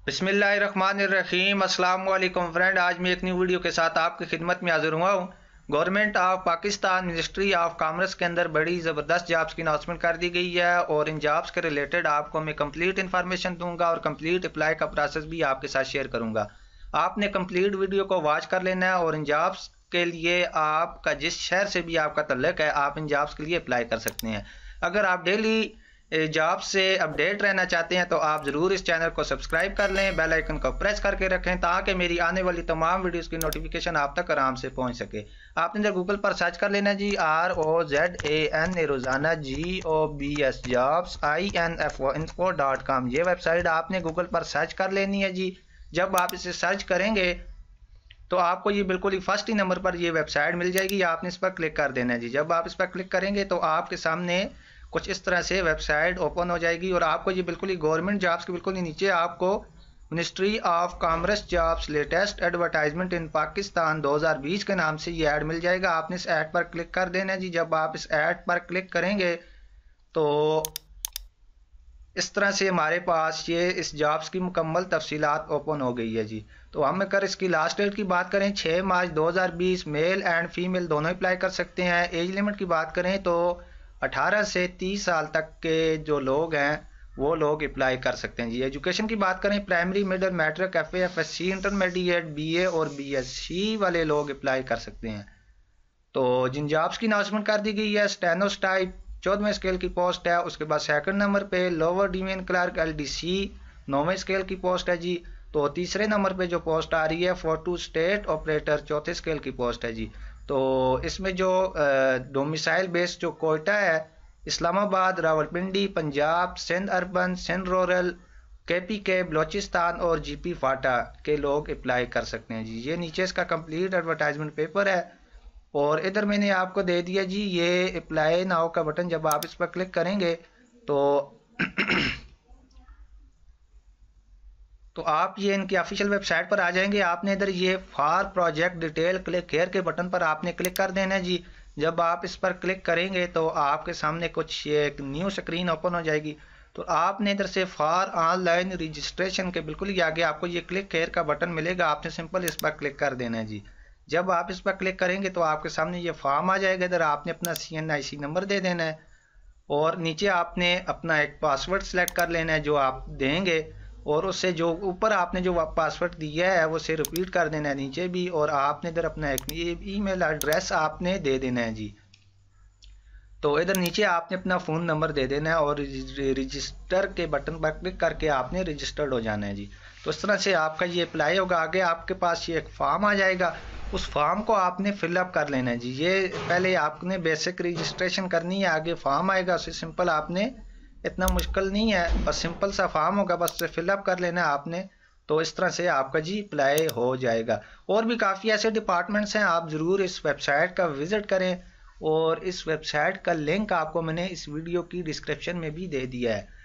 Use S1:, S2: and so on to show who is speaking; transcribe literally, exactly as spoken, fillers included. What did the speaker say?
S1: बिस्मिल्लाहिर्रहमानिर्रहीम। अस्सलाम वालेकुम फ्रेंड, आज मैं एक न्यू वीडियो के साथ आपकी खिदमत में हाजिर हुआ हूँ। Government of Pakistan ministry of commerce के अंदर बड़ी ज़बरदस्त जॉब्स की अनाउंसमेंट कर दी गई है और इन जॉब्स के रिलेटेड आपको मैं कंप्लीट इन्फॉर्मेशन दूंगा और कंप्लीट अप्लाई का प्रोसेस भी आपके साथ शेयर करूंगा। आपने कंप्लीट वीडियो को वॉच कर लेना है और इन जॉब्स के लिए आपका जिस शहर से भी आपका तल्लुक है आप इन जॉब्स के लिए अप्लाई कर सकते हैं। अगर आप डेली जॉब से अपडेट रहना चाहते हैं तो आप ज़रूर इस चैनल को सब्सक्राइब कर लें, बेल आइकन को प्रेस करके रखें ताकि मेरी आने वाली तमाम वीडियोस की नोटिफिकेशन आप तक आराम से पहुंच सके। आपने इधर गूगल पर सर्च कर लेना ji, R O Z A N A Rozana G O B S jobs I N F O info dot com, ये वेबसाइट आपने गूगल पर सर्च कर लेनी है जी। जब आप इसे सर्च करेंगे तो आपको ये बिल्कुल ही फर्स्ट ही नंबर पर ये वेबसाइट मिल जाएगी, आपने इस पर क्लिक कर देना है जी। जब आप इस पर क्लिक करेंगे तो आपके सामने कुछ इस तरह से वेबसाइट ओपन हो जाएगी और आपको ये बिल्कुल ही गवर्नमेंट जॉब्स के बिल्कुल ही नीचे आपको ministry of commerce jobs latest advertisement in Pakistan दो हज़ार बीस के नाम से ये ऐड मिल जाएगा। आपने इस ऐड पर क्लिक कर देना है जी। जब आप इस ऐड पर क्लिक करेंगे तो इस तरह से हमारे पास ये इस जॉब्स की मुकम्मल तफसीलात ओपन हो गई है जी। तो हम अगर इसकी लास्ट डेट की बात करें छः मार्च दो हज़ार बीस, मेल एंड फीमेल दोनों अप्लाई कर सकते हैं। एज लिमिट की बात करें तो अठारह से तीस साल तक के जो लोग हैं वो लोग अप्लाई कर सकते हैं जी। एजुकेशन की बात करें primary, middle, matric, F F S C, intermediate, B A और बी एस सी वाले लोग अप्लाई कर सकते हैं। तो जिन जॉब्स की अनाउंसमेंट कर दी गई है, स्टेनोटाइप चौदहवें स्केल की पोस्ट है, उसके बाद सेकंड नंबर पे lower division clerk L D C नौवें स्केल की पोस्ट है जी। तो तीसरे नंबर पे जो पोस्ट आ रही है फोटो स्टेट ऑपरेटर चौथे स्केल की पोस्ट है जी। तो इसमें जो डोमिसाइल बेस्ड जो कोटा है Islamabad, Rawalpindi, Punjab, Sindh urban, Sindh rural, K P K, Balochistan और जी पी फाटा के लोग अप्लाई कर सकते हैं जी। ये नीचे इसका कंप्लीट एडवर्टाइजमेंट पेपर है और इधर मैंने आपको दे दिया जी ये अप्लाई नाउ का बटन। जब आप इस पर क्लिक करेंगे तो तो आप ये इनकी ऑफिशियल वेबसाइट पर आ जाएंगे। आपने इधर ये for project detail click here के बटन पर आपने क्लिक कर देना है जी। जब आप इस पर क्लिक करेंगे तो आपके सामने कुछ एक न्यू स्क्रीन ओपन हो जाएगी। तो आपने इधर से फॉर ऑनलाइन रजिस्ट्रेशन के बिल्कुल ही आगे आपको ये क्लिक हेयर का बटन मिलेगा, आपने सिंपल इस पर क्लिक कर देना है जी। जब आप इस पर क्लिक करेंगे तो आपके सामने ये फॉर्म आ जाएगा। इधर आपने अपना सी एन आई सी नंबर दे देना है और नीचे आपने अपना एक पासवर्ड सेलेक्ट कर लेना है जो आप देंगे और उससे जो ऊपर आपने जो पासवर्ड दिया है वो से रिपीट कर देना है नीचे भी, और आपने इधर अपना एक ईमेल एड्रेस आपने दे देना है जी। तो इधर नीचे आपने अपना फ़ोन नंबर दे देना है और रजिस्टर के बटन पर क्लिक करके आपने रजिस्टर्ड हो जाना है जी। तो इस तरह से आपका ये अप्लाई होगा। आगे आपके पास ये एक फॉर्म आ जाएगा, उस फॉर्म को आपने फिलअप कर लेना है जी। ये पहले आपने बेसिक रजिस्ट्रेशन करनी है, आगे फॉर्म आएगा, उससे सिंपल आपने इतना मुश्किल नहीं है, बस सिंपल सा फॉर्म होगा, बस से फिलअप कर लेना है आपने। तो इस तरह से आपका जी अप्लाई हो जाएगा। और भी काफ़ी ऐसे डिपार्टमेंट्स हैं, आप ज़रूर इस वेबसाइट का विज़िट करें और इस वेबसाइट का लिंक आपको मैंने इस वीडियो की डिस्क्रिप्शन में भी दे दिया है।